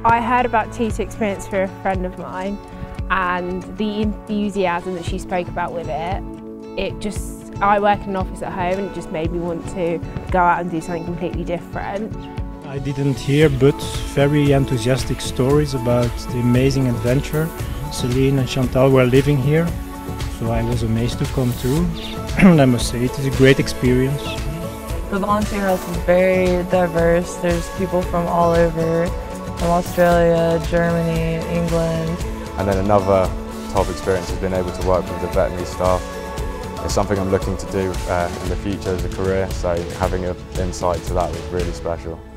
I heard about Cheetah Experience through a friend of mine, and the enthusiasm that she spoke about with I work in an office at home, and it just made me want to go out and do something completely different. I didn't hear but very enthusiastic stories about the amazing adventure Celine and Chantal were living here, so I was amazed to come through. I must say it is a great experience. The volunteer house is very diverse. There's people from all over, from Australia, Germany, England. And then another top experience has been able to work with the veterinary staff. It's something I'm looking to do in the future as a career, so having an insight to that was really special.